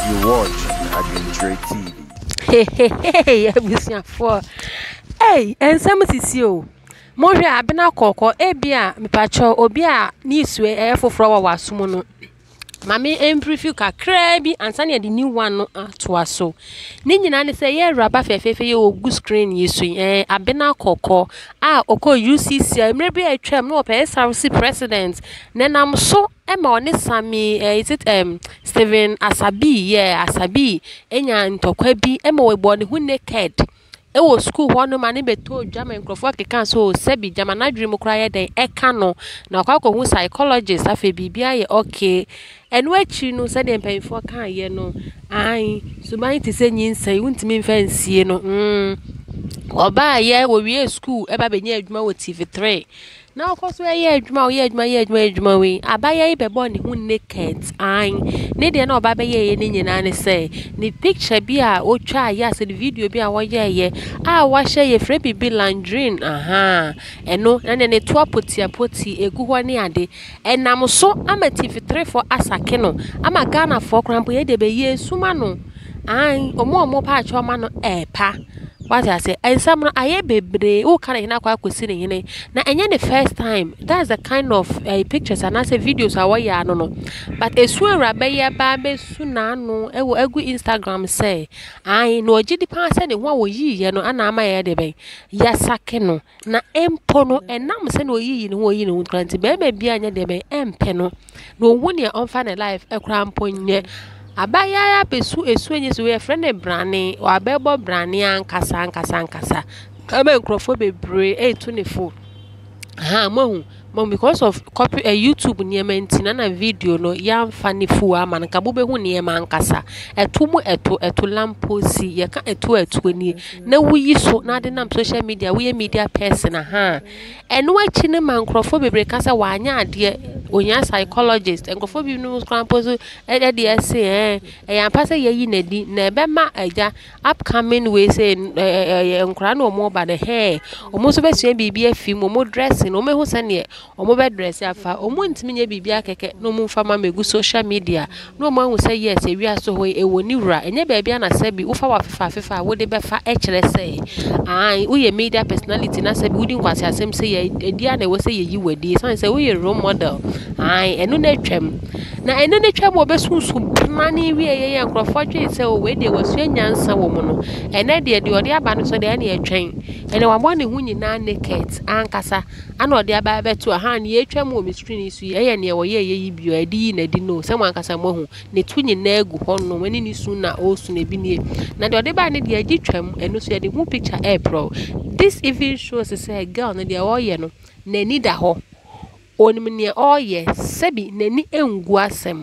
You watch Adventure TV. Hey, abusia for. Hey, and some sisio. Monre abena koko ebia mipacho obi a ni isue efoforo wa wasumo no. Mami empreview kakra bi ansane the new one no atoa so. Ni nyina ne say ye raba fefefe ye ogu screen yesu abena koko a oko UCC emre bi atwam no pe SRC president nenam so ema oni sami is it Stephen Asabi Asabi enya ntokwa bi ema we bo ne hu naked ewo school hono mane beto dwama nkrofo keka so sebi dwama na dwem kra ye den eka no na kwakọ hu psychologist afa bibia ye okay enu achi no se de mpanfo kan ye no ai so ban ti se nyinsan wuntimi mfa nsie no oba ye wo wie school eba benya adwuma wo TV3 na okoso ye adwuma we abaya ibebo ne hu naked ai ne de na oba be ye ne nyina ne say ni picture bi a otwa ya se the video bi a wo ye a wa hye ye free bibi landrin eno na ne to apoti egu ho ne ade enam so ama TV3 for asake no ama Ghana for krampo ye de be ye suma no ai omo pa acho ma no epa what I say and some aye bebre o kana hina kwa kwesi ne hine na enye the first time that's the kind of pictures and as videos awaya no but esu rabe ye ba be su na no ewo egu Instagram say ai no ogidi pa say ne ho oyi ye no ana ama ye de ben ya sake no na empo no enam say no oyi ne ho oyi ne ho kranti be ma bia nya de ben empe no no woni e on fa ne life ekra mpo nye abaya ya besu esu enye so we friend brane o abebo brane ankasa aba nkrofo bebre 824 mom because of copy YouTube niema ntina na video no ya mfa ne fu ama nka bo be hu niema ankasa etu lamposi ye ka etu ni na wuyi so na de nam social media we media person enu achi ne mankrofo bebre kasa wa anya ade onya psychologist enkrofo bi no cramposo de ese ya pasa ye yi nadi na ebe ma aja upcoming we say enkra no mo ba de omo so be sua bibi afim omo dressing omo hu sane omo be dress afa omo ntimi nya bibia keke no mo mfa ma megu social media no mo hu say yes e wi aso ho e woni wura enye ba bia na sabi ufa wa fefa wo de be fa e kire say ai wo ye media personality na sabi wudi nkwase asem say ye dia na wo say ye yi wadi san say wo ye role model ai enu na twam na enu na twam wo be sunsu mani wi ye nkrofo twe say o we de wasu nyansa wo mu no ene de ode aba no so de na ye twen ene wa mo ne hu nyina naked ankasa ana ode aba beto ne ye twam wo screen isu ye ne wo ye yi bio adi na di no se mo ankasa mo hu ne tu nyina egu ho no wani ni su na o su na bi ne na de ode ba ne de agi twam enu so ye de hu picture April this even shows say girl na de o ye no na ni da ho onim ne o ye sebi nani engu asem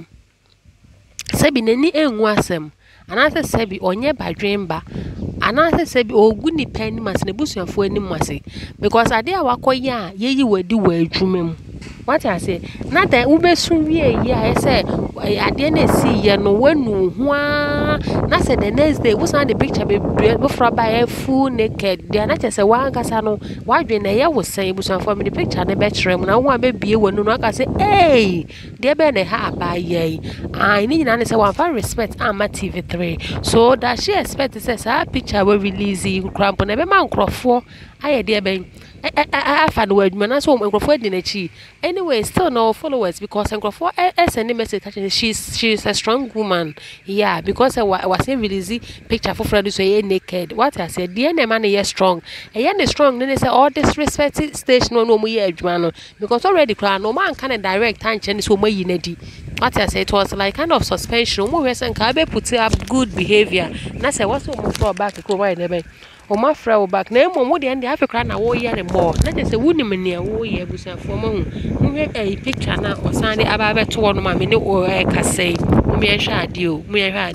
anase sebi onye badwemba anase sebi ogu ni pani mas na busuafo ani mase because ade a wakoye a yeyi wadi wa adwumem what I say na da ubesu wie ye a say ade na si ye no wanu ho na say the next day we send the picture be from by full naked dey na say wa nkasa no wadwe na ye wo san busuafo me the picture na be kire mu na wo be bie wanu no aka say hey dey be na ha abaye ai ni nyina na say wa fa respect ama TV3 so that she expect say sa picture we release cramp na be man nkrofo aye dey ben afa no adwuma na so nkrofo adi na chi anyway still no followers because nkrofo send message she's a strong woman because I was release picture for friend so ye naked what I said the man is strong strong then they say all disrespect station no mo ye adwuma no because already cry no man can direct and so mo yi na di what I said it was like kind of suspension mo we say ka be put up good behavior na say what so mo for back ko why na be o ma fra o back na emo mo de ande afekra na wo ye ne more na je say wuni me ne wo ye busuafo mo hu we picture na o san de aba be to no ma me ne o kasai mo ye hwa ade o mo ye hwa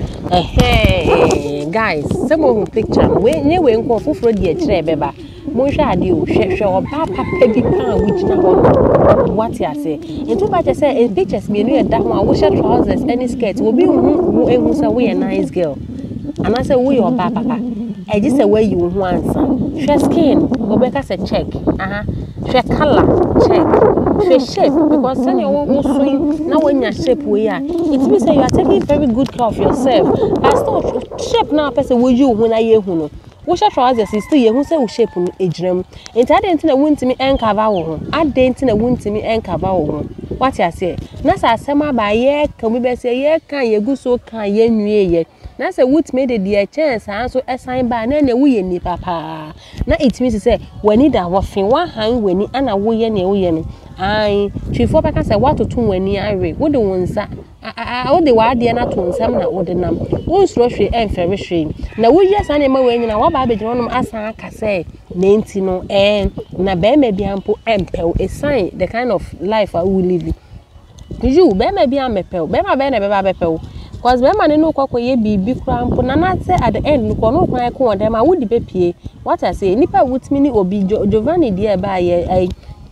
ade guys say mo hu picture we nye we nko foforo de kire beba mo hwa ade o hwehwe o ba papa bi pa wujina ho what you say into ba je say pictures me no ye da ho a wo share trousers any skirt obi hu say we a nice girl and I say we your papa e just say where you want share skin obeka say check share color check share shape because when you want swing now when your shape we are it means say you are taking very good care of yourself as to shape now person will you when I hear who wo sha trousers still ye hu say wo shape no ejram enti adent na wuntimi encover wo ho adent na wuntimi encover wo ho what you say na sa asema ba ye kan bi be say ye kan ye guso kan ye nwie ye na say wut made the chance and so assign ba na wo ye ni papa na it means say wani da wo fin wa han wani ana wo ye ne wo ye no ai twifo ba ka say watoto wani awe wo de wonsa wo de wa de na to nsam na wo de nam wo nsuro hwe emfere hwe na wo yes ana ma we nyina wo ba be gino no asan aka say na enti no na be ma bia mpo empel a sign the kind of life I will live you be ma bia mepel be ma be na be ba bepel cause be ma ne no kwakọ ye bibi kura mpo na na say at the end no no kwan ko dem ma wo di be pie what I say nipa wutimi ni obi Giovanni die ba ye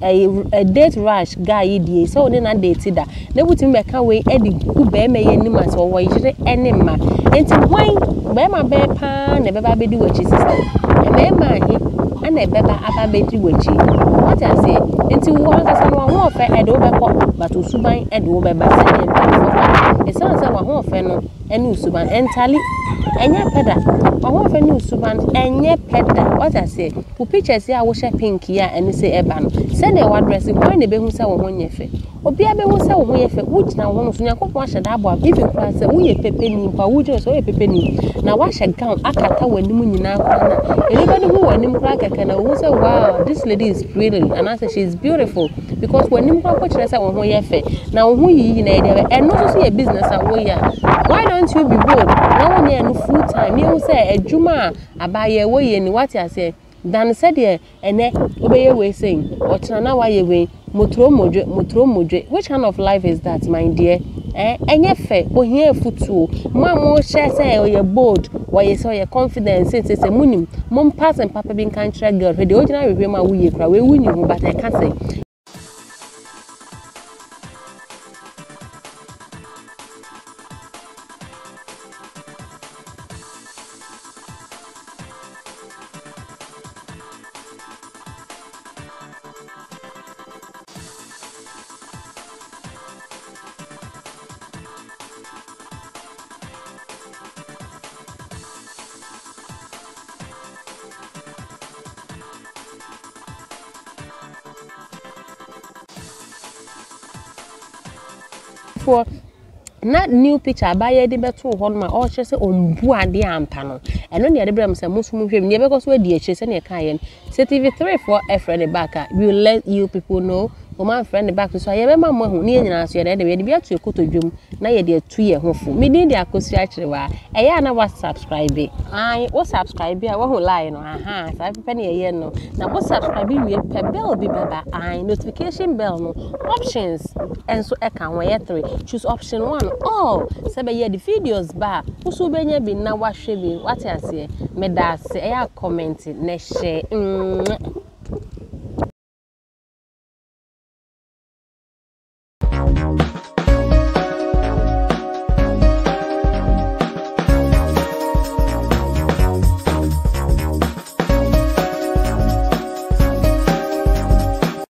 a date rush guy die so ne na date da na wutimi be kan we edi ku be ma ye nima so wo yire ene ma enti wen be ma be pa na be ba be di wachi sister be ma hi ana be ba aba be di wachi what I say enti wo anga sa no ho fe edo be ko but usuban edo be ba se ne e so wa ho fe no ene usuban entally enye peda wa ho fe ni usuban enye peda what I say ku pictures ya wo she pink ya ene se eba no se ne wa dress boy ne be hu se wo ho nye fe obi a be hu se wo ho ye fe wo gina wo no so nyakopon ahye da abo even kwa se wo ye pepe ni pa wo je so ye pepe ni na wa hye gown akata wanim nyina kwa na anybody who wanim kwa kaka na wo say wow this lady is pretty and I say she is beautiful because wanim kwa ko kire se wo ho ye fe na wo ho yi na e de eno so ye business a wo ya why don't you be bold na wo ne no full time me wo say adwuma abaye wo ye ni what I say dan said there ene obeye we saying ochina na wa ye we motro modwe which kind of life is that my dear enye fe ohia futuo mo share say you bold why you say your confidence say munim mom pass and papa bin kan kire girl we the original we ma wo ye kra we wuni hu but I can say for na new picture abaye de beto ho no ma o hye se ombu ade ampa no eno ne de brem se musum hwem ne be ko so adi eche se ne kan ye TV3 for friend back we will let you people know my friend back so ye be ma mo hu ne nyina so ye de bi atu ekotodwom na ye de atu ye hofo me din de akosu akire wa eya na wa subscribe ai wo subscribe a wo hu line no sa pepe ne ye no na wo subscribe we pe bell bi baba ai notification bell no options enso e kan wo ye 3 choose option 1 all se be ye the videos ba wo so be nya bi na wa hwe bi what you say me da se eya comment na share